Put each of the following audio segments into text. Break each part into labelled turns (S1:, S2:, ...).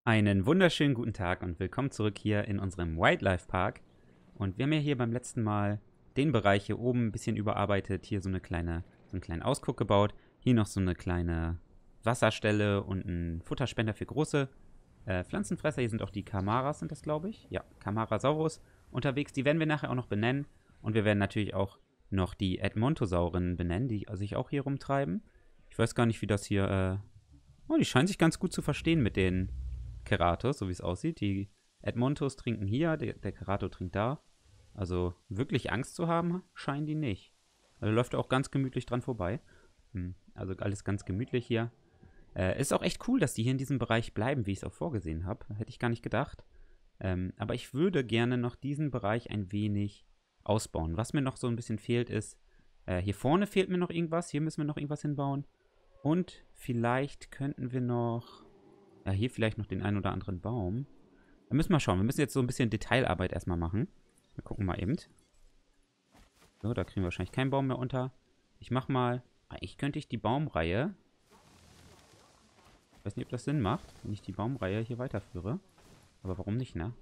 S1: Einen wunderschönen guten Tag und willkommen zurück hier in unserem Wildlife Park. Und wir haben ja hier beim letzten Mal den Bereich hier oben ein bisschen überarbeitet. Hier so einen kleinen Ausguck gebaut. Hier noch so eine kleine Wasserstelle und ein Futterspender für große Pflanzenfresser. Hier sind auch die Kamaras, sind das, glaube ich. Ja, Camarasaurus unterwegs. Die werden wir nachher auch noch benennen. Und wir werden natürlich auch noch die Edmontosaurinnen benennen, die sich auch hier rumtreiben. Ich weiß gar nicht, wie das hier. Oh, die scheinen sich ganz gut zu verstehen mit den Keratos, so wie es aussieht. Die Edmontos trinken hier, der Kerato trinkt da. Also wirklich Angst zu haben, scheinen die nicht. Also läuft er auch ganz gemütlich dran vorbei. Also alles ganz gemütlich hier. Ist auch echt cool, dass die hier in diesem Bereich bleiben, wie ich es auch vorgesehen habe. Hätte ich gar nicht gedacht. Aber ich würde gerne noch diesen Bereich ein wenig ausbauen. Was mir noch so ein bisschen fehlt ist, hier vorne fehlt mir noch irgendwas. Hier müssen wir noch irgendwas hinbauen. Und vielleicht könnten wir noch ja, hier vielleicht noch den einen oder anderen Baum. Da müssen wir schauen. Wir müssen jetzt so ein bisschen Detailarbeit erstmal machen. Wir gucken mal eben. So, da kriegen wir wahrscheinlich keinen Baum mehr unter. Ich mach mal. Eigentlich könnte ich die Baumreihe. Ich weiß nicht, ob das Sinn macht, wenn ich die Baumreihe hier weiterführe. Aber warum nicht, ne?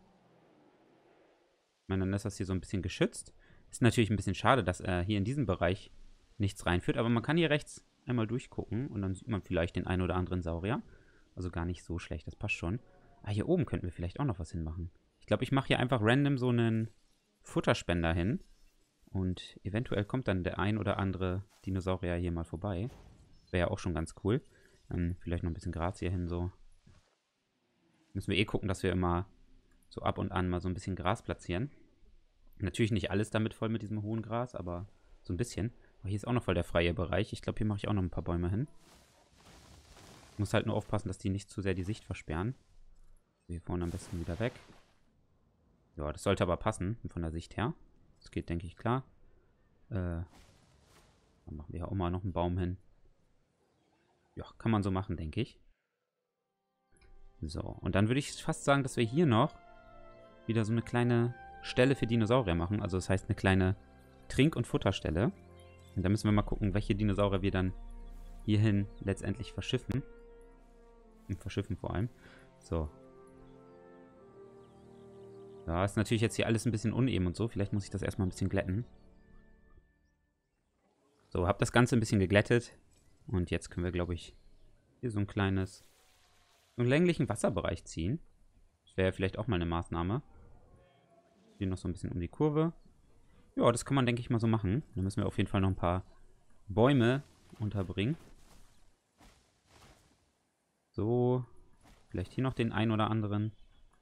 S1: Ich meine, dann ist das hier so ein bisschen geschützt. Ist natürlich ein bisschen schade, dass hier in diesem Bereich nichts reinführt. Aber man kann hier rechts einmal durchgucken und dann sieht man vielleicht den einen oder anderen Saurier. Also gar nicht so schlecht, das passt schon. Hier oben könnten wir vielleicht auch noch was hinmachen. Ich glaube, ich mache hier einfach random so einen Futterspender hin. Und eventuell kommt dann der ein oder andere Dinosaurier hier mal vorbei. Wäre ja auch schon ganz cool. Vielleicht noch ein bisschen Gras hier hin, so. Müssen wir eh gucken, dass wir immer so ab und an mal so ein bisschen Gras platzieren. Natürlich nicht alles damit voll mit diesem hohen Gras, aber so ein bisschen. Aber hier ist auch noch voll der freie Bereich. Ich glaube, hier mache ich auch noch ein paar Bäume hin. Ich muss halt nur aufpassen, dass die nicht zu sehr die Sicht versperren. Hier vorne am besten wieder weg. Ja, das sollte aber passen von der Sicht her. Das geht, denke ich, klar. Dann machen wir hier auch mal noch einen Baum hin. Ja, kann man so machen, denke ich. So, und dann würde ich fast sagen, dass wir hier noch wieder so eine kleine Stelle für Dinosaurier machen. Also das heißt eine kleine Trink- und Futterstelle. Und da müssen wir mal gucken, welche Dinosaurier wir dann hierhin letztendlich verschiffen. Verschiffen vor allem. So. Ja, ist natürlich jetzt hier alles ein bisschen uneben und so. Vielleicht muss ich das erstmal ein bisschen glätten. So, hab das Ganze ein bisschen geglättet. Und jetzt können wir, glaube ich, hier so einen länglichen Wasserbereich ziehen. Das wäre vielleicht auch mal eine Maßnahme. Hier noch so ein bisschen um die Kurve. Ja, das kann man, denke ich, mal so machen. Dann müssen wir auf jeden Fall noch ein paar Bäume unterbringen. So. Vielleicht hier noch den einen oder anderen.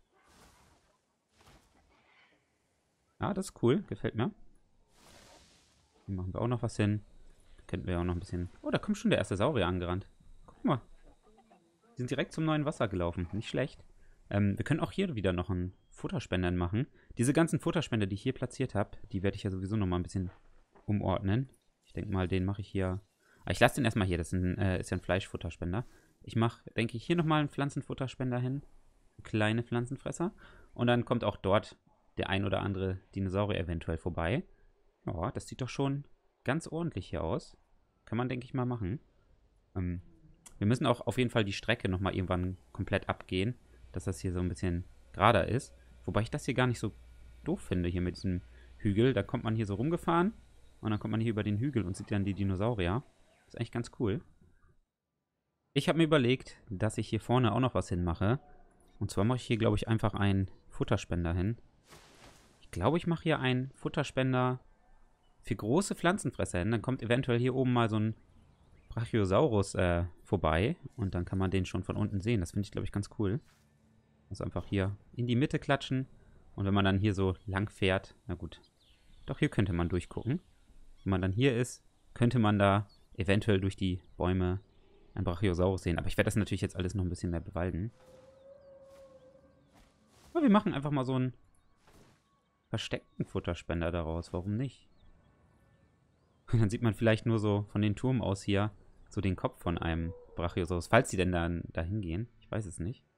S1: Ja, das ist cool. Gefällt mir. Hier machen wir auch noch was hin. Da könnten wir auch noch ein bisschen... Oh, da kommt schon der erste Saurier angerannt. Guck mal. Die sind direkt zum neuen Wasser gelaufen. Nicht schlecht. Wir können auch hier wieder noch einen Futterspender machen. Diese ganzen Futterspender, die ich hier platziert habe, die werde ich ja sowieso noch mal ein bisschen umordnen. Ich denke mal, den mache ich hier... ich lasse den erstmal hier. Das ist ja ein Fleischfutterspender. Ich mache, denke ich, hier nochmal einen Pflanzenfutterspender hin. Kleine Pflanzenfresser. Und dann kommt auch dort der ein oder andere Dinosaurier eventuell vorbei. Ja, das sieht doch schon ganz ordentlich hier aus. Kann man, denke ich, mal machen. Wir müssen auch auf jeden Fall die Strecke nochmal irgendwann komplett abgehen, dass das hier so ein bisschen gerader ist. Wobei ich das hier gar nicht so doof finde, hier mit diesem Hügel. Da kommt man hier so rumgefahren und dann kommt man hier über den Hügel und sieht dann die Dinosaurier. Das ist eigentlich ganz cool. Ich habe mir überlegt, dass ich hier vorne auch noch was hinmache. Und zwar mache ich hier, glaube ich, einfach einen Futterspender hin. Ich glaube, ich mache hier einen Futterspender für große Pflanzenfresser hin. Dann kommt eventuell hier oben mal so ein Brachiosaurus vorbei. Und dann kann man den schon von unten sehen. Das finde ich, glaube ich, ganz cool. Also einfach hier in die Mitte klatschen. Und wenn man dann hier so lang fährt, na gut. Doch hier könnte man durchgucken. Wenn man dann hier ist, könnte man da eventuell durch die Bäume ein Brachiosaurus sehen. Aber ich werde das natürlich jetzt alles noch ein bisschen mehr bewalden. Aber wir machen einfach mal so einen versteckten Futterspender daraus. Warum nicht? Und dann sieht man vielleicht nur so von den Turm aus hier so den Kopf von einem Brachiosaurus. Falls sie denn dann dahin gehen. Ich weiß es nicht.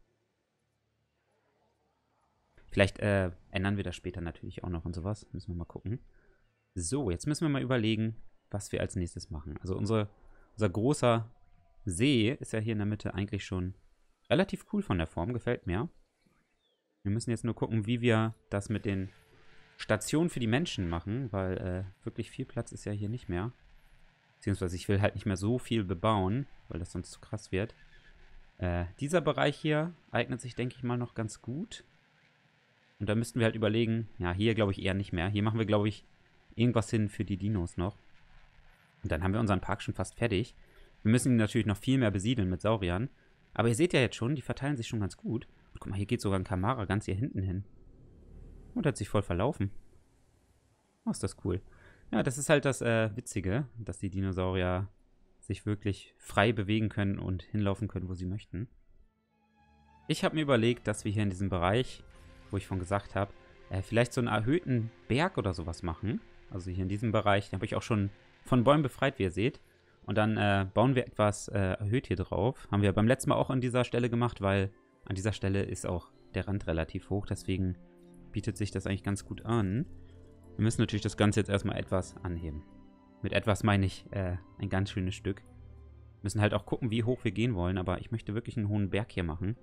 S1: Vielleicht ändern wir das später natürlich auch noch und sowas. Müssen wir mal gucken. So, jetzt müssen wir mal überlegen, was wir als nächstes machen. Also unser großer See ist ja hier in der Mitte eigentlich schon Relativ cool von der Form, gefällt mir. Wir müssen jetzt nur gucken, wie wir das mit den Stationen für die Menschen machen, weil wirklich viel Platz ist ja hier nicht mehr. Beziehungsweise ich will halt nicht mehr so viel bebauen, weil das sonst zu krass wird. Dieser Bereich hier eignet sich, denke ich mal, noch ganz gut. Und da müssten wir halt überlegen, ja, hier glaube ich eher nicht mehr. Hier machen wir, glaube ich, irgendwas hin für die Dinos noch. Und dann haben wir unseren Park schon fast fertig. Wir müssen ihn natürlich noch viel mehr besiedeln mit Sauriern. Aber ihr seht ja jetzt schon, die verteilen sich schon ganz gut. Und guck mal, hier geht sogar ein Kamara ganz hier hinten hin. Und hat sich voll verlaufen. Oh, ist das cool. Ja, das ist halt das Witzige, dass die Dinosaurier sich wirklich frei bewegen können und hinlaufen können, wo sie möchten. Ich habe mir überlegt, dass wir hier in diesem Bereich, wo ich von gesagt habe, vielleicht so einen erhöhten Berg oder sowas machen. Also hier in diesem Bereich, den habe ich auch schon von Bäumen befreit, wie ihr seht. Und dann bauen wir etwas erhöht hier drauf. Haben wir beim letzten Mal auch an dieser Stelle gemacht, weil an dieser Stelle ist auch der Rand relativ hoch. Deswegen bietet sich das eigentlich ganz gut an. Wir müssen natürlich das Ganze jetzt erstmal etwas anheben. Mit etwas meine ich ein ganz schönes Stück. Wir müssen halt auch gucken, wie hoch wir gehen wollen. Aber ich möchte wirklich einen hohen Berg hier machen.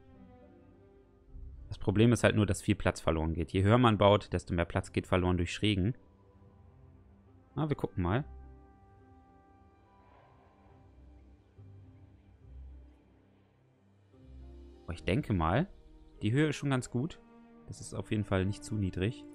S1: Das Problem ist halt nur, dass viel Platz verloren geht. Je höher man baut, desto mehr Platz geht verloren durch Schrägen. Na, wir gucken mal. Aber ich denke mal, die Höhe ist schon ganz gut. Das ist auf jeden Fall nicht zu niedrig.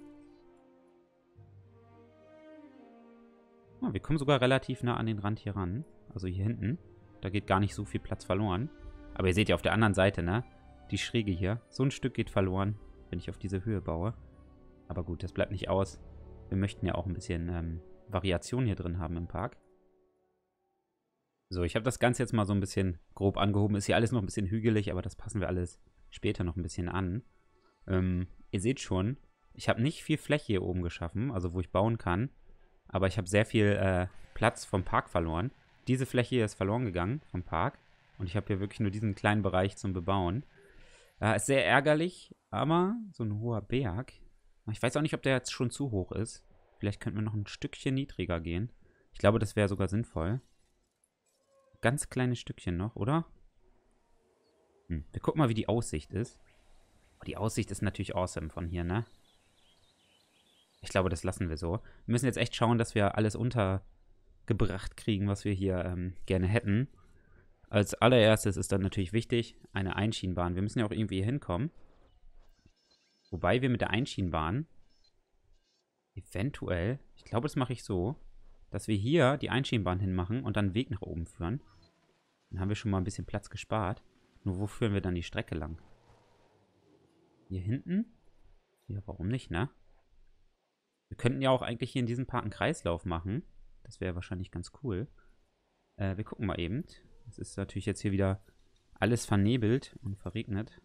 S1: Wir kommen sogar relativ nah an den Rand hier ran. Also hier hinten. Da geht gar nicht so viel Platz verloren. Aber ihr seht ja auf der anderen Seite, ne? Die Schräge hier. So ein Stück geht verloren, wenn ich auf diese Höhe baue. Aber gut, das bleibt nicht aus. Wir möchten ja auch ein bisschen Variation hier drin haben im Park. So, ich habe das Ganze jetzt mal so ein bisschen grob angehoben. Ist hier alles noch ein bisschen hügelig, aber das passen wir alles später noch ein bisschen an. Ihr seht schon, ich habe nicht viel Fläche hier oben geschaffen, also wo ich bauen kann. Aber ich habe sehr viel Platz vom Park verloren. Diese Fläche hier ist verloren gegangen vom Park. Und ich habe hier wirklich nur diesen kleinen Bereich zum Bebauen. Ist sehr ärgerlich, aber so ein hoher Berg. Ich weiß auch nicht, ob der jetzt schon zu hoch ist. Vielleicht könnten wir noch ein Stückchen niedriger gehen. Ich glaube, das wäre sogar sinnvoll. Ganz kleines Stückchen noch, oder? Wir gucken mal, wie die Aussicht ist. Oh, die Aussicht ist natürlich awesome von hier, ne? Ich glaube, das lassen wir so. Wir müssen jetzt echt schauen, dass wir alles untergebracht kriegen, was wir hier gerne hätten. Als allererstes ist dann natürlich wichtig, eine Einschienenbahn. Wir müssen ja auch irgendwie hier hinkommen. Wobei wir mit der Einschienenbahn eventuell, ich glaube, das mache ich so, dass wir hier die Einschienenbahn hinmachen und dann einen Weg nach oben führen. Dann haben wir schon mal ein bisschen Platz gespart. Nur wo führen wir dann die Strecke lang? Hier hinten? Ja, warum nicht, ne? Wir könnten ja auch eigentlich hier in diesem Park einen Kreislauf machen. Das wäre wahrscheinlich ganz cool. Wir gucken mal eben. Es ist natürlich jetzt hier wieder alles vernebelt und verregnet.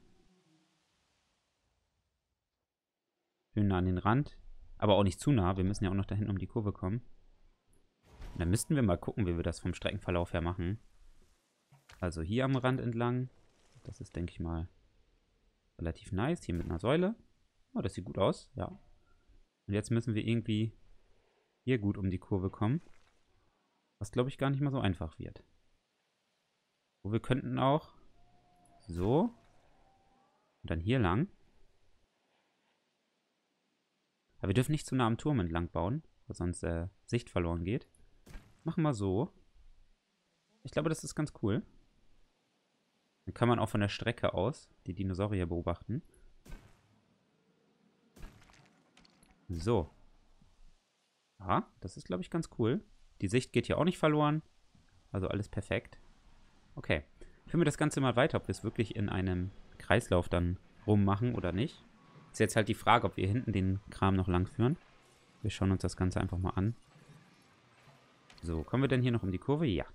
S1: Schön nah an den Rand. Aber auch nicht zu nah. Wir müssen ja auch noch da hinten um die Kurve kommen. Und dann müssten wir mal gucken, wie wir das vom Streckenverlauf her machen. Also hier am Rand entlang. Das ist, denke ich mal, relativ nice. Hier mit einer Säule. Oh, das sieht gut aus. Ja. Und jetzt müssen wir irgendwie hier gut um die Kurve kommen. Was, glaube ich, gar nicht mal so einfach wird. Wo wir könnten auch so und dann hier lang. Aber wir dürfen nicht zu nah am Turm entlang bauen, weil sonst Sicht verloren geht. Machen wir so. Ich glaube, das ist ganz cool. Dann kann man auch von der Strecke aus die Dinosaurier beobachten. So. Ja, das ist, glaube ich, ganz cool. Die Sicht geht hier auch nicht verloren. Also alles perfekt. Okay. Führen wir das Ganze mal weiter, ob wir es wirklich in einem Kreislauf dann rummachen oder nicht. Ist jetzt halt die Frage, ob wir hinten den Kram noch lang führen. Wir schauen uns das Ganze einfach mal an. So, kommen wir denn hier noch um die Kurve? Ja.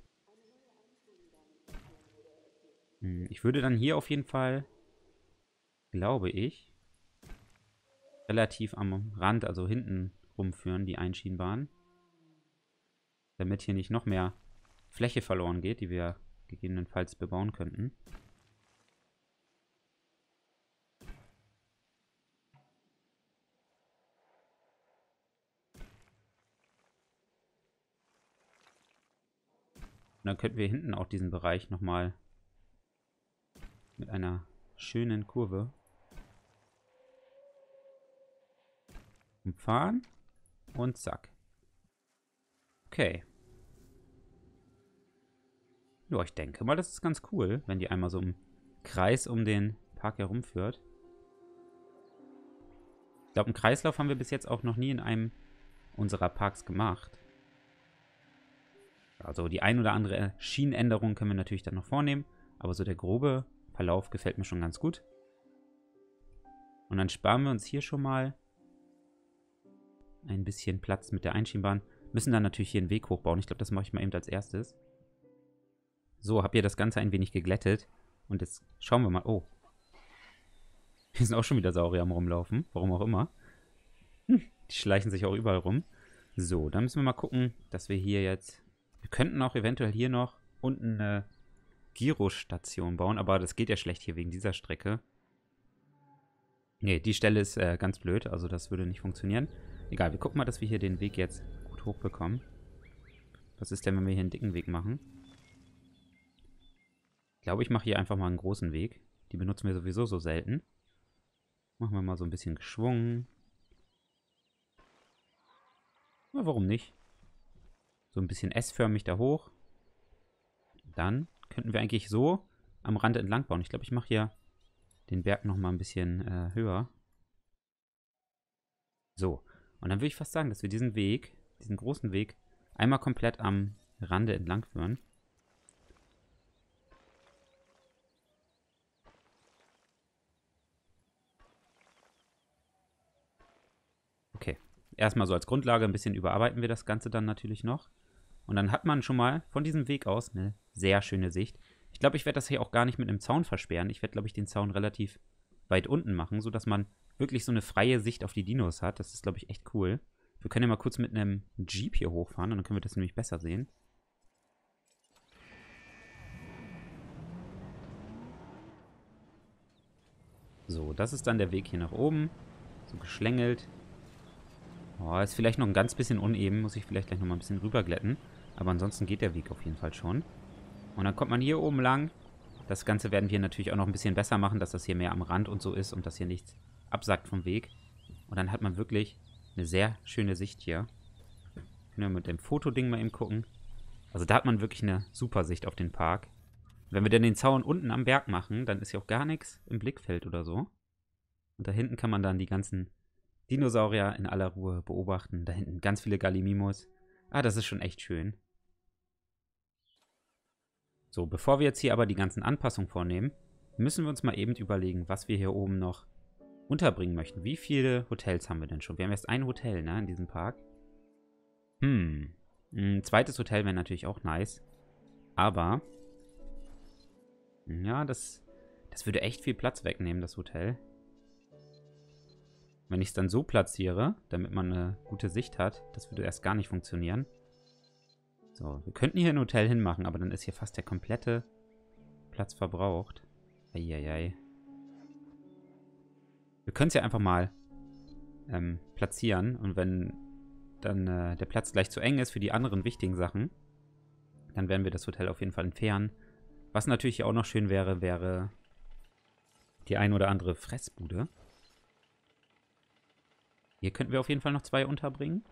S1: Ich würde dann hier auf jeden Fall, glaube ich, relativ am Rand, also hinten rumführen, die Einschienenbahn. Damit hier nicht noch mehr Fläche verloren geht, die wir gegebenenfalls bebauen könnten. Und dann könnten wir hinten auch diesen Bereich nochmal Mit einer schönen Kurve. Umfahren. Und zack. Okay. Ja, ich denke mal, das ist ganz cool, wenn die einmal so im Kreis um den Park herumführt. Ich glaube, einen Kreislauf haben wir bis jetzt auch noch nie in einem unserer Parks gemacht. Also die ein oder andere Schienenänderung können wir natürlich dann noch vornehmen. Aber so der grobe Verlauf gefällt mir schon ganz gut. Und dann sparen wir uns hier schon mal ein bisschen Platz mit der Einschienbahn. Müssen dann natürlich hier einen Weg hochbauen. Ich glaube, das mache ich mal eben als erstes. So, habe hier das Ganze ein wenig geglättet. Und jetzt schauen wir mal. Oh. Hier sind auch schon wieder Saurier am Rumlaufen. Warum auch immer. Die schleichen sich auch überall rum. So, dann müssen wir mal gucken, dass wir hier jetzt... Wir könnten auch eventuell hier noch unten eine Gyrostation bauen. Aber das geht ja schlecht hier wegen dieser Strecke. Nee, die Stelle ist ganz blöd. Also das würde nicht funktionieren. Egal, wir gucken mal, dass wir hier den Weg jetzt gut hochbekommen. Was ist denn, wenn wir hier einen dicken Weg machen? Ich glaube, ich mache hier einfach mal einen großen Weg. Die benutzen wir sowieso so selten. Machen wir mal so ein bisschen geschwungen. Na, warum nicht? So ein bisschen S-förmig da hoch. Dann könnten wir eigentlich so am Rand entlang bauen. Ich glaube, ich mache hier den Berg nochmal ein bisschen höher. So. Und dann würde ich fast sagen, dass wir diesen Weg, diesen großen Weg, einmal komplett am Rande entlang führen. Okay. Erstmal so als Grundlage, ein bisschen überarbeiten wir das Ganze dann natürlich noch. Und dann hat man schon mal von diesem Weg aus eine sehr schöne Sicht. Ich glaube, ich werde das hier auch gar nicht mit einem Zaun versperren. Ich werde, glaube ich, den Zaun relativ weit unten machen, sodass man wirklich so eine freie Sicht auf die Dinos hat. Das ist, glaube ich, echt cool. Wir können ja mal kurz mit einem Jeep hier hochfahren und dann können wir das nämlich besser sehen. So, das ist dann der Weg hier nach oben. So geschlängelt. Oh, ist vielleicht noch ein ganz bisschen uneben. Muss ich vielleicht gleich noch mal ein bisschen rüberglätten. Aber ansonsten geht der Weg auf jeden Fall schon. Und dann kommt man hier oben lang. Das Ganze werden wir natürlich auch noch ein bisschen besser machen, dass das hier mehr am Rand und so ist und dass hier nichts absackt vom Weg. Und dann hat man wirklich eine sehr schöne Sicht hier. Können wir mit dem Fotoding mal eben gucken. Also da hat man wirklich eine super Sicht auf den Park. Wenn wir dann den Zaun unten am Berg machen, dann ist ja auch gar nichts im Blickfeld oder so. Und da hinten kann man dann die ganzen Dinosaurier in aller Ruhe beobachten. Da hinten ganz viele Gallimimos. Ah, das ist schon echt schön. So, bevor wir jetzt hier aber die ganzen Anpassungen vornehmen, müssen wir uns mal eben überlegen, was wir hier oben noch unterbringen möchten. Wie viele Hotels haben wir denn schon? Wir haben erst ein Hotel, ne, in diesem Park. Ein zweites Hotel wäre natürlich auch nice. Aber, ja, das würde echt viel Platz wegnehmen, das Hotel. Wenn ich es dann so platziere, damit man eine gute Sicht hat, das würde erst gar nicht funktionieren. So, wir könnten hier ein Hotel hinmachen, aber dann ist hier fast der komplette Platz verbraucht. Eieiei. Wir können es ja einfach mal platzieren. Und wenn dann der Platz gleich zu eng ist für die anderen wichtigen Sachen, dann werden wir das Hotel auf jeden Fall entfernen. Was natürlich auch noch schön wäre, wäre die ein oder andere Fressbude. Hier könnten wir auf jeden Fall noch 2 unterbringen.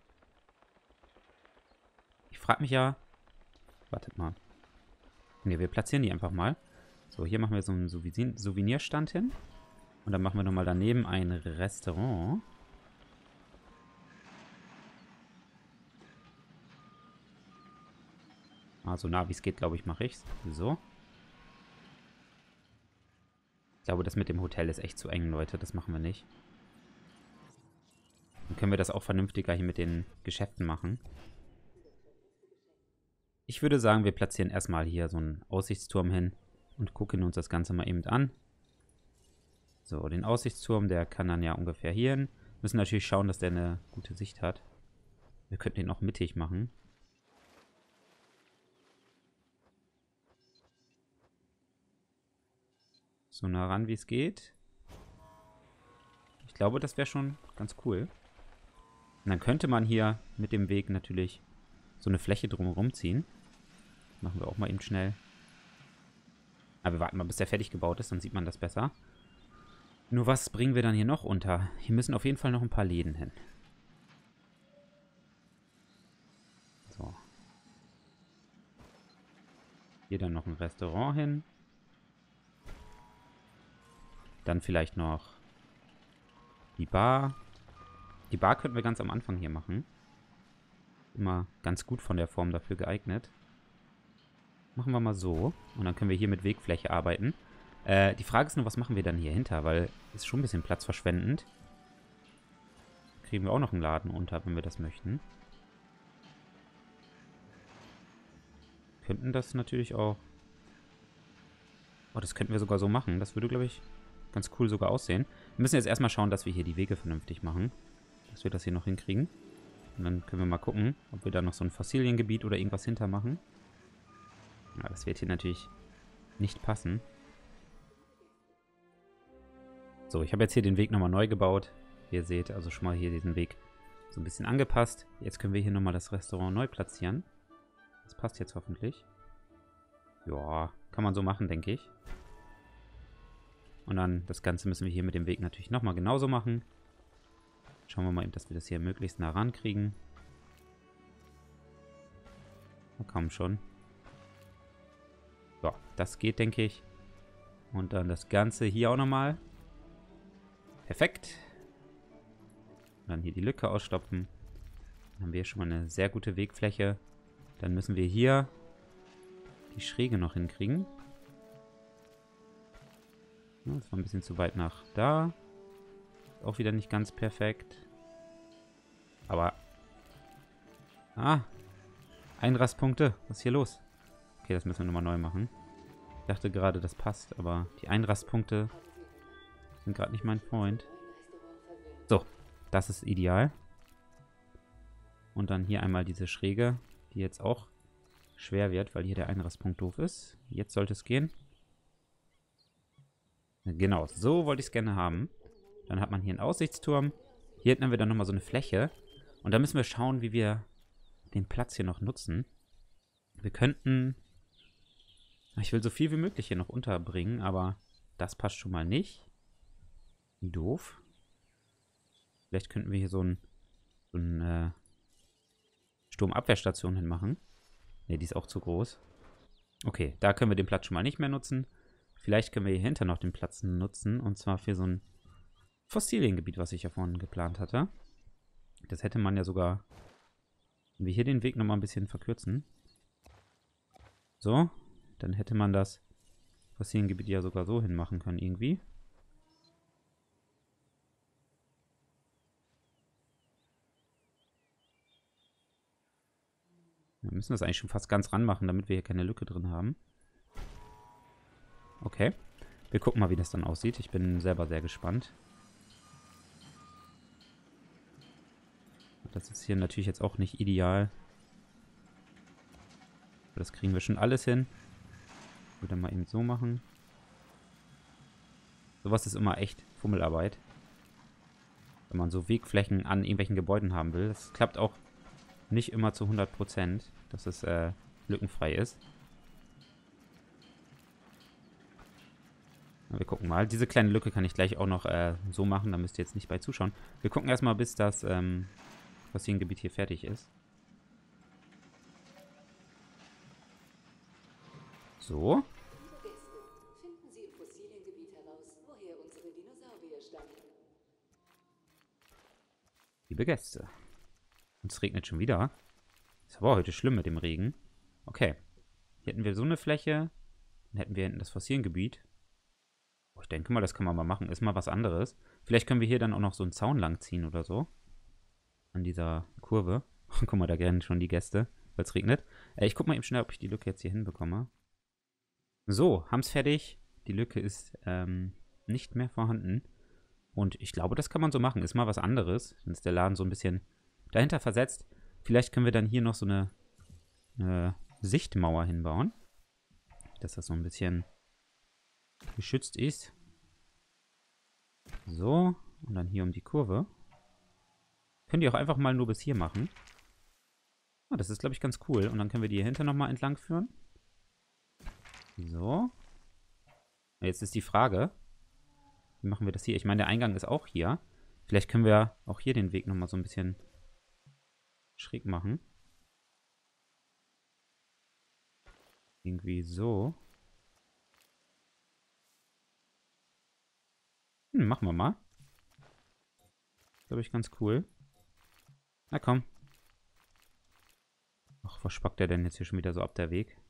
S1: Ich frage mich ja... Wartet mal. Ne, wir platzieren die einfach mal. So, hier machen wir so einen Souvenirstand hin. Und dann machen wir nochmal daneben ein Restaurant. So nah wie es geht, glaube ich, mache ich es. So. Ich glaube, das mit dem Hotel ist echt zu eng, Leute. Das machen wir nicht. Dann können wir das auch vernünftiger hier mit den Geschäften machen. Ich würde sagen, wir platzieren erstmal hier so einen Aussichtsturm hin und gucken uns das Ganze mal eben an. So, den Aussichtsturm, der kann dann ja ungefähr hier hin. Müssen natürlich schauen, dass der eine gute Sicht hat. Wir könnten den auch mittig machen. So nah ran, wie es geht. Ich glaube, das wäre schon ganz cool. Und dann könnte man hier mit dem Weg natürlich so eine Fläche drumherum ziehen. Machen wir auch mal eben schnell. Aber wir warten mal, bis der fertig gebaut ist, dann sieht man das besser. Nur was bringen wir dann hier noch unter? Hier müssen auf jeden Fall noch ein paar Läden hin. So. Hier dann noch ein Restaurant hin. Dann vielleicht noch die Bar. Die Bar könnten wir ganz am Anfang hier machen. Immer ganz gut von der Form dafür geeignet. Machen wir mal so. Und dann können wir hier mit Wegfläche arbeiten. Die Frage ist nur, was machen wir dann hier hinter? Weil ist schon ein bisschen platzverschwendend. Kriegen wir auch noch einen Laden unter, wenn wir das möchten. Könnten das natürlich auch... Oh, das könnten wir sogar so machen. Das würde, glaube ich, ganz cool sogar aussehen. Wir müssen jetzt erstmal schauen, dass wir hier die Wege vernünftig machen. Dass wir das hier noch hinkriegen. Und dann können wir mal gucken, ob wir da noch so ein Fossiliengebiet oder irgendwas hinter machen. Ja, das wird hier natürlich nicht passen. So, ich habe jetzt hier den Weg nochmal neu gebaut. Wie ihr seht, also schon mal hier diesen Weg so ein bisschen angepasst. Jetzt können wir hier nochmal das Restaurant neu platzieren. Das passt jetzt hoffentlich. Ja, kann man so machen, denke ich. Und dann das Ganze müssen wir hier mit dem Weg natürlich nochmal genauso machen. Schauen wir mal eben, dass wir das hier möglichst nah rankriegen. Na komm schon. So, das geht, denke ich. Und dann das Ganze hier auch nochmal. Perfekt. Und dann hier die Lücke ausstopfen. Dann haben wir schon mal eine sehr gute Wegfläche. Dann müssen wir hier die Schräge noch hinkriegen. Ja, das war ein bisschen zu weit nach da. Auch wieder nicht ganz perfekt. Aber... Ah! Einrastpunkte. Was ist hier los? Okay, das müssen wir nochmal neu machen. Ich dachte gerade, das passt, aber die Einrastpunkte sind gerade nicht mein Freund. So, das ist ideal. Und dann hier einmal diese Schräge, die jetzt auch schwer wird, weil hier der Einrastpunkt doof ist. Jetzt sollte es gehen. Genau, so wollte ich es gerne haben. Dann hat man hier einen Aussichtsturm. Hier hinten haben wir dann nochmal so eine Fläche. Und da müssen wir schauen, wie wir den Platz hier noch nutzen. Wir könnten... Ich will so viel wie möglich hier noch unterbringen, aber das passt schon mal nicht. Doof. Vielleicht könnten wir hier so ein Sturmabwehrstation hinmachen. Ne, die ist auch zu groß. Okay, da können wir den Platz schon mal nicht mehr nutzen. Vielleicht können wir hier hinter noch den Platz nutzen. Und zwar für so ein Fossiliengebiet, was ich ja vorhin geplant hatte. Das hätte man ja sogar... Wenn wir hier den Weg nochmal ein bisschen verkürzen. So. Dann hätte man das Fossiliengebiet ja sogar so hinmachen können irgendwie. Wir müssen das eigentlich schon fast ganz ranmachen, damit wir hier keine Lücke drin haben. Okay. Wir gucken mal, wie das dann aussieht. Ich bin selber sehr gespannt. Das ist hier natürlich jetzt auch nicht ideal. Das kriegen wir schon alles hin. Ich würde mal eben so machen. Sowas ist immer echt Fummelarbeit. Wenn man so Wegflächen an irgendwelchen Gebäuden haben will. Das klappt auch nicht immer zu 100%, dass es lückenfrei ist. Wir gucken mal. Diese kleine Lücke kann ich gleich auch noch so machen. Da müsst ihr jetzt nicht bei zuschauen. Wir gucken erstmal, bis das Fossiliengebiet hier fertig ist. So.
S2: Finden Sie im Fossiliengebiet heraus, woher unsere Dinosaurier stammen.
S1: Liebe Gäste. Und es regnet schon wieder. Ist aber heute schlimm mit dem Regen. Okay. Hier hätten wir so eine Fläche. Dann hätten wir hinten das Fossiliengebiet. Oh, ich denke mal, das kann man mal machen. Ist mal was anderes. Vielleicht können wir hier dann auch noch so einen Zaun lang ziehen oder so. An dieser Kurve. Guck mal, da rennen schon die Gäste, weil es regnet. Ich guck mal eben schnell, ob ich die Lücke jetzt hier hinbekomme. So, haben es fertig. Die Lücke ist nicht mehr vorhanden. Und ich glaube, das kann man so machen. Ist mal was anderes. Dann ist der Laden so ein bisschen dahinter versetzt. Vielleicht können wir dann hier noch so eine Sichtmauer hinbauen. Dass das so ein bisschen geschützt ist. So, und dann hier um die Kurve. Könnt ihr auch einfach mal nur bis hier machen. Ah, das ist, glaube ich, ganz cool. Und dann können wir die hier hinter nochmal entlang führen. So. Jetzt ist die Frage, wie machen wir das hier? Ich meine, der Eingang ist auch hier. Vielleicht können wir auch hier den Weg nochmal so ein bisschen schräg machen. Irgendwie so. Machen wir mal. Glaube ich ganz cool. Na komm. Ach, was spackt der denn jetzt hier schon wieder so ab der Weg?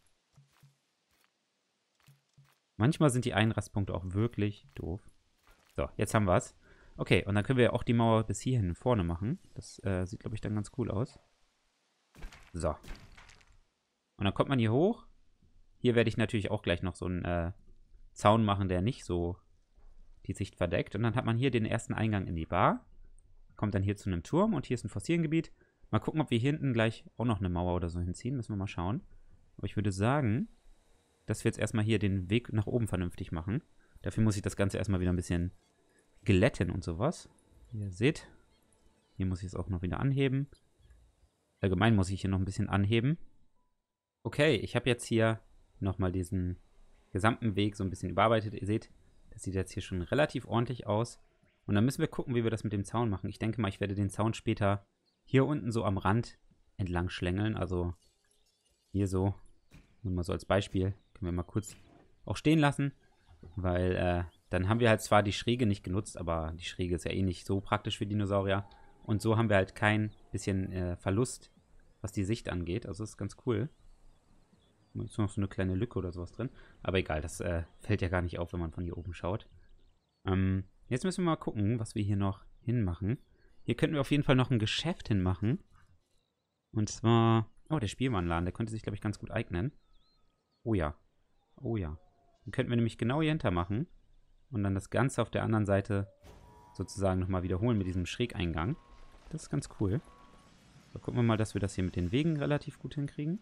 S1: Manchmal sind die Einrastpunkte auch wirklich doof. So, jetzt haben wir es. Okay, und dann können wir auch die Mauer bis hierhin vorne machen. Das sieht, glaube ich, dann ganz cool aus. So. Und dann kommt man hier hoch. Hier werde ich natürlich auch gleich noch so einen Zaun machen, der nicht so die Sicht verdeckt. Und dann hat man hier den ersten Eingang in die Bar. Kommt dann hier zu einem Turm und hier ist ein Fossiliengebiet. Mal gucken, ob wir hier hinten gleich auch noch eine Mauer oder so hinziehen. Müssen wir mal schauen. Aber ich würde sagen, dass wir jetzt erstmal hier den Weg nach oben vernünftig machen. Dafür muss ich das Ganze erstmal wieder ein bisschen glätten und sowas. Wie ihr seht, hier muss ich es auch noch wieder anheben. Allgemein muss ich hier noch ein bisschen anheben. Okay, ich habe jetzt hier nochmal diesen gesamten Weg so ein bisschen überarbeitet. Ihr seht, das sieht jetzt hier schon relativ ordentlich aus. Und dann müssen wir gucken, wie wir das mit dem Zaun machen. Ich denke mal, ich werde den Zaun später hier unten so am Rand entlang schlängeln. Also hier so, nur mal so als Beispiel. Können wir mal kurz auch stehen lassen. Weil dann haben wir halt zwar die Schräge nicht genutzt, aber die Schräge ist ja eh nicht so praktisch für Dinosaurier. Und so haben wir halt kein bisschen Verlust, was die Sicht angeht. Also das ist ganz cool. Ist noch so eine kleine Lücke oder sowas drin. Aber egal, das fällt ja gar nicht auf, wenn man von hier oben schaut. Jetzt müssen wir mal gucken, was wir hier noch hinmachen. Hier könnten wir auf jeden Fall noch ein Geschäft hinmachen. Und zwar... Oh, der Spielwarenladen, der könnte sich, glaube ich, ganz gut eignen. Oh ja. Oh ja. Den könnten wir nämlich genau hier hinter machen. Und dann das Ganze auf der anderen Seite sozusagen nochmal wiederholen mit diesem Schrägeingang. Das ist ganz cool. So, gucken wir mal, dass wir das hier mit den Wegen relativ gut hinkriegen.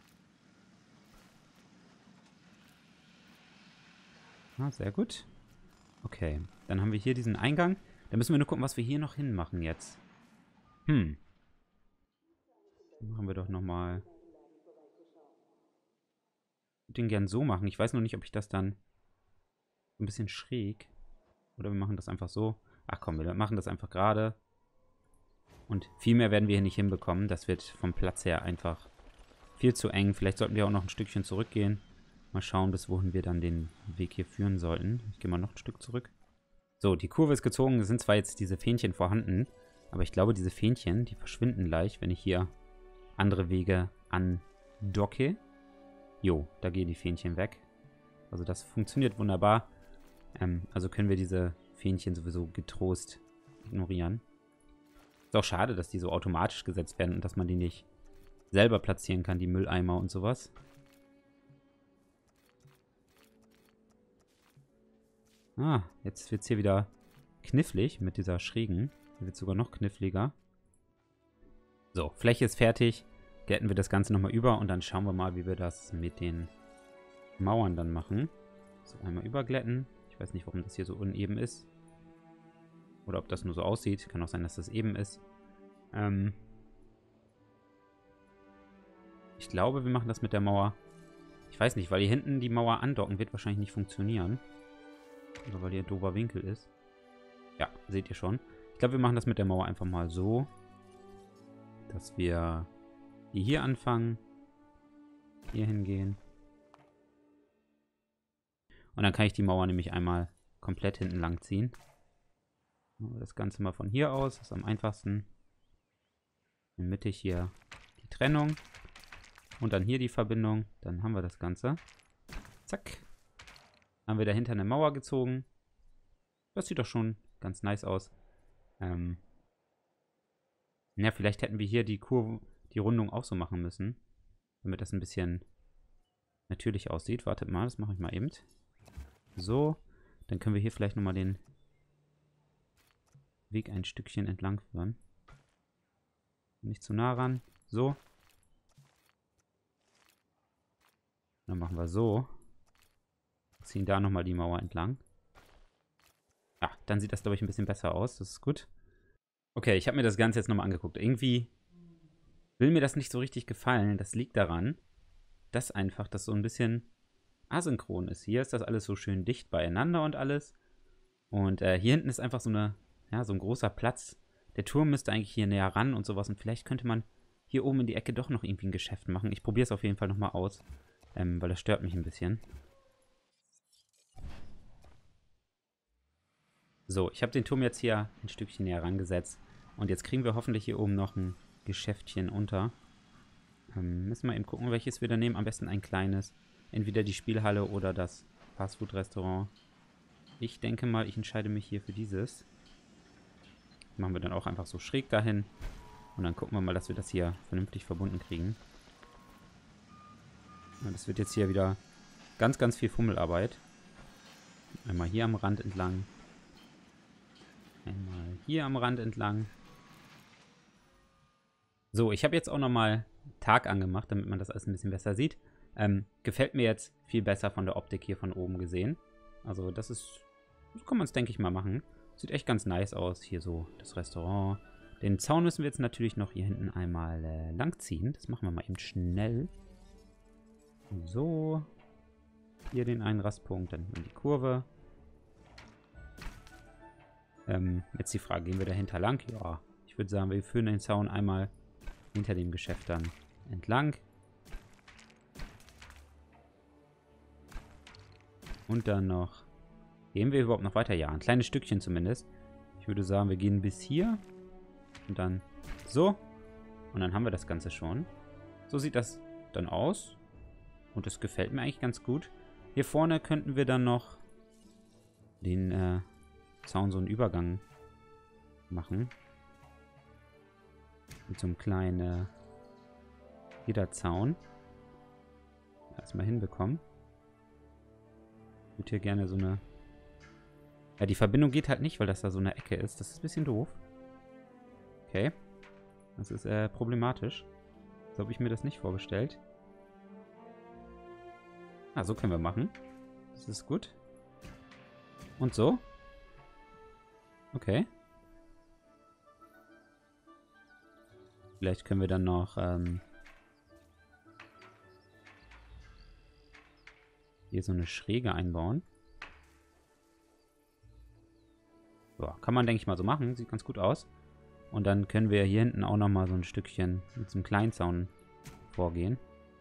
S1: Ah, sehr gut. Okay, dann haben wir hier diesen Eingang. Da müssen wir nur gucken, was wir hier noch hinmachen jetzt. Machen wir doch nochmal. Ich würde den gern so machen. Ich weiß noch nicht, ob ich das dann ein bisschen schräg. Oder wir machen das einfach so. Ach komm, wir machen das einfach gerade. Und viel mehr werden wir hier nicht hinbekommen. Das wird vom Platz her einfach viel zu eng. Vielleicht sollten wir auch noch ein Stückchen zurückgehen. Mal schauen, bis wohin wir dann den Weg hier führen sollten. Ich gehe mal noch ein Stück zurück. So, die Kurve ist gezogen. Es sind zwar jetzt diese Fähnchen vorhanden, aber ich glaube, diese Fähnchen, die verschwinden gleich, wenn ich hier andere Wege andocke. Jo, da gehen die Fähnchen weg. Also das funktioniert wunderbar. Also können wir diese Fähnchen sowieso getrost ignorieren. Ist auch schade, dass die so automatisch gesetzt werden und dass man die nicht selber platzieren kann, die Mülleimer und sowas. Ah, jetzt wird es hier wieder knifflig mit dieser schrägen. Hier wird es sogar noch kniffliger. So, Fläche ist fertig. Glätten wir das Ganze nochmal über und dann schauen wir mal, wie wir das mit den Mauern dann machen. So, einmal überglätten. Ich weiß nicht, warum das hier so uneben ist. Oder ob das nur so aussieht. Kann auch sein, dass das eben ist. Ich glaube, wir machen das mit der Mauer. Ich weiß nicht, weil hier hinten die Mauer andocken wird wahrscheinlich nicht funktionieren. Oder weil hier ein doofer Winkel ist. Ja, seht ihr schon. Ich glaube, wir machen das mit der Mauer einfach mal so, dass wir hier anfangen, hier hingehen. Und dann kann ich die Mauer nämlich einmal komplett hinten lang ziehen. Das Ganze mal von hier aus, das ist am einfachsten. In der Mitte hier die Trennung. Und dann hier die Verbindung. Dann haben wir das Ganze. Zack. Haben wir dahinter eine Mauer gezogen. Das sieht doch schon ganz nice aus. Ja, vielleicht hätten wir hier die Kurve, die Rundung auch so machen müssen. Damit das ein bisschen natürlich aussieht. Wartet mal, das mache ich mal eben. So. Dann können wir hier vielleicht nochmal den Weg ein Stückchen entlang führen. Nicht zu nah ran. So. Dann machen wir so. Ziehen da nochmal die Mauer entlang. Ah, dann sieht das, glaube ich, ein bisschen besser aus. Das ist gut. Okay, ich habe mir das Ganze jetzt nochmal angeguckt. Irgendwie will mir das nicht so richtig gefallen. Das liegt daran, dass einfach das so ein bisschen asynchron ist. Hier ist das alles so schön dicht beieinander und alles. Und hier hinten ist einfach so ein großer Platz. Der Turm müsste eigentlich hier näher ran und sowas. Und vielleicht könnte man hier oben in die Ecke doch noch irgendwie ein Geschäft machen. Ich probiere es auf jeden Fall nochmal aus, weil das stört mich ein bisschen. So, ich habe den Turm jetzt hier ein Stückchen näher rangesetzt. Und jetzt kriegen wir hoffentlich hier oben noch ein Geschäftchen unter. Müssen wir eben gucken, welches wir da nehmen. Am besten ein kleines. Entweder die Spielhalle oder das Fastfood-Restaurant. Ich denke mal, ich entscheide mich hier für dieses. Machen wir dann auch einfach so schräg dahin. Und dann gucken wir mal, dass wir das hier vernünftig verbunden kriegen. Ja, das wird jetzt hier wieder ganz, ganz viel Fummelarbeit. Einmal hier am Rand entlang. Einmal hier am Rand entlang. So, ich habe jetzt auch nochmal Tag angemacht, damit man das alles ein bisschen besser sieht. Gefällt mir jetzt viel besser von der Optik hier von oben gesehen. Also das kann man es, denke ich mal, machen. Sieht echt ganz nice aus. Hier so das Restaurant. Den Zaun müssen wir jetzt natürlich noch hier hinten einmal langziehen. Das machen wir mal eben schnell. So. Hier den einen Rastpunkt, dann in die Kurve. Jetzt die Frage, gehen wir dahinter lang? Ja, ich würde sagen, wir führen den Zaun einmal hinter dem Geschäft dann entlang. Und dann noch... Gehen wir überhaupt noch weiter? Ja, ein kleines Stückchen zumindest. Ich würde sagen, wir gehen bis hier. Und dann so. Und dann haben wir das Ganze schon. So sieht das dann aus. Und das gefällt mir eigentlich ganz gut. Hier vorne könnten wir dann noch den Zaun, so einen Übergang machen. Mit so einem kleinen Giderzaun. Erstmal hinbekommen. Ich würde hier gerne so eine... Ja, die Verbindung geht halt nicht, weil das da so eine Ecke ist. Das ist ein bisschen doof. Okay. Das ist problematisch. So habe ich mir das nicht vorgestellt. Ah, so können wir machen. Das ist gut. Und so. Okay. Vielleicht können wir dann noch hier so eine Schräge einbauen. So, kann man, denke ich mal, so machen. Sieht ganz gut aus. Und dann können wir hier hinten auch nochmal so ein Stückchen mit so einem kleinen Zaun vorgehen.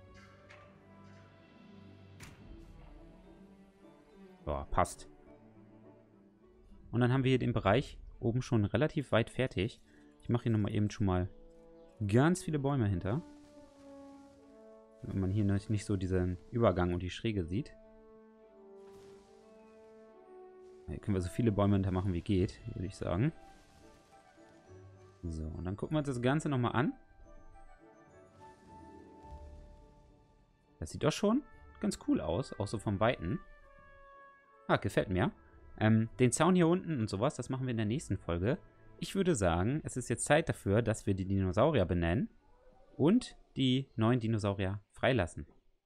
S1: So, passt. Und dann haben wir hier den Bereich oben schon relativ weit fertig. Ich mache hier nochmal eben schon mal ganz viele Bäume hinter. Wenn man hier nicht so diesen Übergang und die Schräge sieht. Hier können wir so viele Bäume hinter machen, wie geht, würde ich sagen. So, und dann gucken wir uns das Ganze nochmal an. Das sieht doch schon ganz cool aus, auch so vom Weiten. Ah, gefällt mir. Den Zaun hier unten und sowas, das machen wir in der nächsten Folge. Ich würde sagen, es ist jetzt Zeit dafür, dass wir die Dinosaurier benennen und die neuen Dinosaurier freilassen.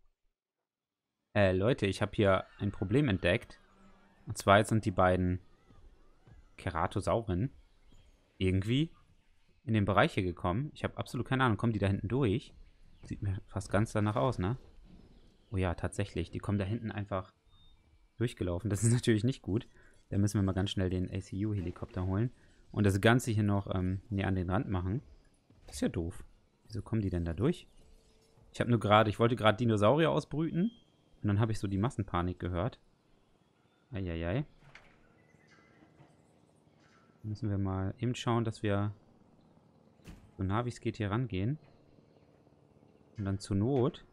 S1: Leute, ich habe hier ein Problem entdeckt. Und zwar sind die beiden Keratosauren irgendwie in den Bereich hier gekommen. Ich habe absolut keine Ahnung. Kommen die da hinten durch? Sieht mir fast ganz danach aus, ne? Oh ja, tatsächlich. Die kommen da hinten einfach durchgelaufen. Das ist natürlich nicht gut. Da müssen wir mal ganz schnell den ACU-Helikopter holen. Und das Ganze hier noch näher an den Rand machen. Das ist ja doof. Wieso kommen die denn da durch? Ich wollte gerade Dinosaurier ausbrüten. Und dann habe ich so die Massenpanik gehört. Eieiei. Müssen wir mal eben schauen, dass wir so nah wie es geht hier rangehen. Und dann zur Not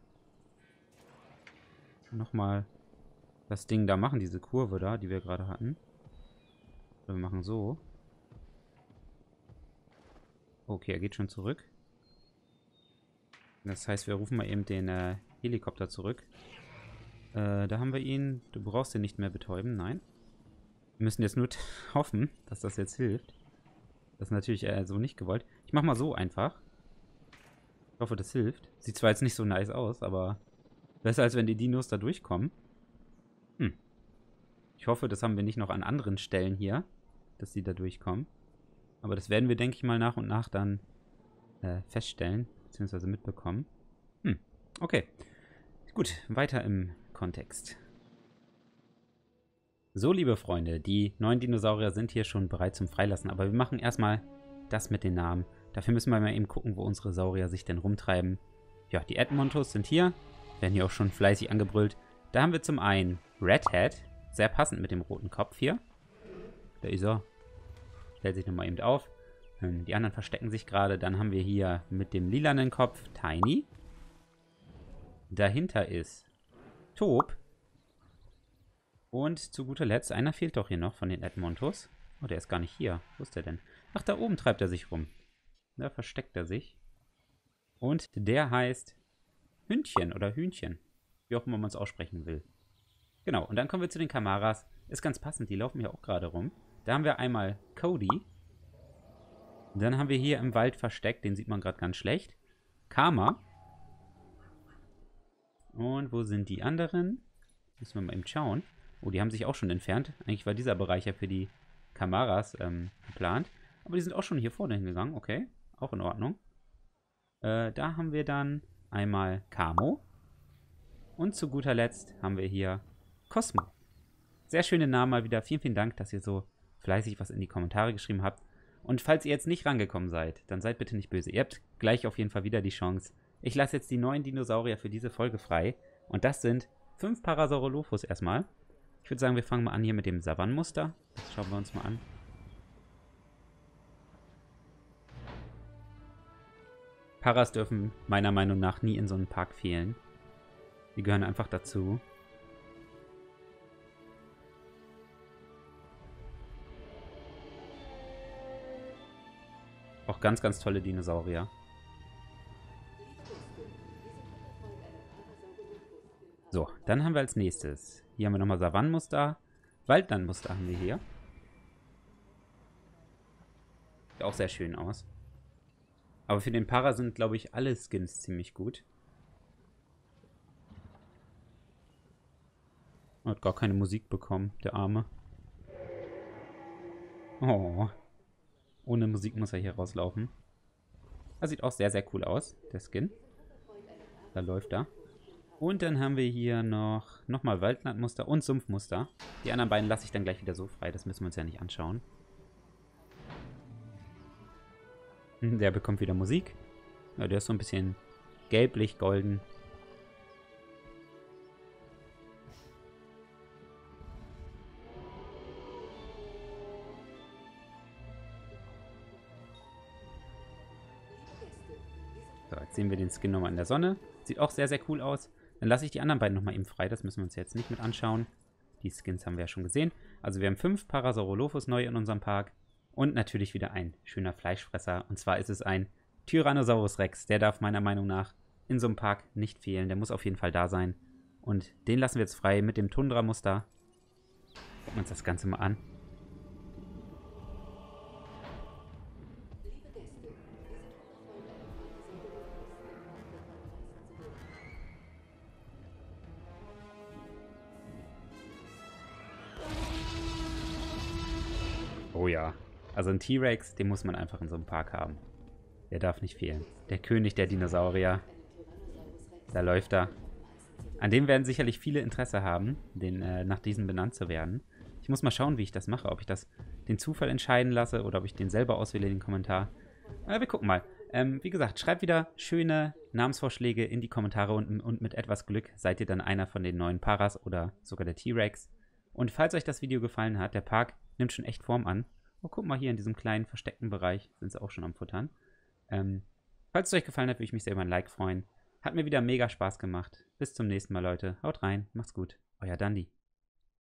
S1: nochmal das Ding da machen, diese Kurve da, die wir gerade hatten. Oder wir machen so. Okay, er geht schon zurück. Das heißt, wir rufen mal eben den Helikopter zurück. Da haben wir ihn. Du brauchst ihn nicht mehr betäuben, nein. Wir müssen jetzt nur hoffen, dass das jetzt hilft. Das ist natürlich so nicht gewollt. Ich mach mal so einfach. Ich hoffe, das hilft. Sieht zwar jetzt nicht so nice aus, aber besser als wenn die Dinos da durchkommen. Ich hoffe, das haben wir nicht noch an anderen Stellen hier, dass die da durchkommen. Aber das werden wir, denke ich mal, nach und nach dann feststellen, beziehungsweise mitbekommen. Okay. Gut, weiter im Kontext. So, liebe Freunde, die neuen Dinosaurier sind hier schon bereit zum Freilassen, aber wir machen erstmal das mit den Namen. Dafür müssen wir mal eben gucken, wo unsere Saurier sich denn rumtreiben. Ja, die Edmontos sind hier, werden hier auch schon fleißig angebrüllt. Da haben wir zum einen Redhead, sehr passend mit dem roten Kopf hier. Da ist er. Stellt sich nochmal eben auf. Die anderen verstecken sich gerade. Dann haben wir hier mit dem lilanen Kopf Tiny. Dahinter ist Tob. Und zu guter Letzt, einer fehlt doch hier noch von den Edmontos. Oh, der ist gar nicht hier. Wo ist der denn? Ach, da oben treibt er sich rum. Da versteckt er sich. Und der heißt Hündchen oder Hühnchen. Wie auch immer man es aussprechen will. Genau, und dann kommen wir zu den Kamaras. Ist ganz passend, die laufen hier auch gerade rum. Da haben wir einmal Cody. Dann haben wir hier im Wald versteckt, den sieht man gerade ganz schlecht. Karma. Und wo sind die anderen? Müssen wir mal eben schauen. Oh, die haben sich auch schon entfernt. Eigentlich war dieser Bereich ja für die Kamaras geplant. Aber die sind auch schon hier vorne hingegangen. Okay, auch in Ordnung. Da haben wir dann einmal Camo. Und zu guter Letzt haben wir hier Cosmo. Sehr schöne Namen mal wieder. Vielen, vielen Dank, dass ihr so fleißig was in die Kommentare geschrieben habt. Und falls ihr jetzt nicht rangekommen seid, dann seid bitte nicht böse. Ihr habt gleich auf jeden Fall wieder die Chance. Ich lasse jetzt die neuen Dinosaurier für diese Folge frei. Und das sind 5 Parasaurolophus erstmal. Ich würde sagen, wir fangen mal an hier mit dem Savannenmuster. Das schauen wir uns mal an. Paras dürfen meiner Meinung nach nie in so einem Park fehlen. Die gehören einfach dazu. Auch ganz, ganz tolle Dinosaurier. So, dann haben wir als nächstes. Hier haben wir nochmal Savannenmuster. Waldlandmuster haben wir hier. Sieht auch sehr schön aus. Aber für den Para sind, glaube ich, alle Skins ziemlich gut. Hat gar keine Musik bekommen, der Arme. Oh. Ohne Musik muss er hier rauslaufen. Das sieht auch sehr, sehr cool aus, der Skin. Da läuft er. Und dann haben wir hier nochmal Waldlandmuster und Sumpfmuster. Die anderen beiden lasse ich dann gleich wieder so frei. Das müssen wir uns ja nicht anschauen. Der bekommt wieder Musik. Ja, der ist so ein bisschen gelblich-golden. So, jetzt sehen wir den Skin nochmal in der Sonne. Sieht auch sehr, sehr cool aus. Dann lasse ich die anderen beiden nochmal eben frei. Das müssen wir uns jetzt nicht mit anschauen. Die Skins haben wir ja schon gesehen. Also wir haben 5 Parasaurolophus neu in unserem Park. Und natürlich wieder ein schöner Fleischfresser. Und zwar ist es ein Tyrannosaurus Rex. Der darf meiner Meinung nach in so einem Park nicht fehlen. Der muss auf jeden Fall da sein. Und den lassen wir jetzt frei mit dem Tundra-Muster. Gucken wir uns das Ganze mal an. Oh ja. Also ein T-Rex, den muss man einfach in so einem Park haben. Der darf nicht fehlen. Der König der Dinosaurier. Da läuft er. An dem werden sicherlich viele Interesse haben, nach diesem benannt zu werden. Ich muss mal schauen, wie ich das mache. Ob ich das den Zufall entscheiden lasse oder ob ich den selber auswähle in den Kommentar. Aber wir gucken mal. Wie gesagt, schreibt wieder schöne Namensvorschläge in die Kommentare und mit etwas Glück seid ihr dann einer von den neuen Paras oder sogar der T-Rex. Und falls euch das Video gefallen hat, der Park nimmt schon echt Form an. Oh, guck mal, hier in diesem kleinen versteckten Bereich sind sie auch schon am Futtern. Falls es euch gefallen hat, würde ich mich sehr über ein Like freuen. Hat mir wieder mega Spaß gemacht. Bis zum nächsten Mal, Leute. Haut rein, macht's gut. Euer Dandi.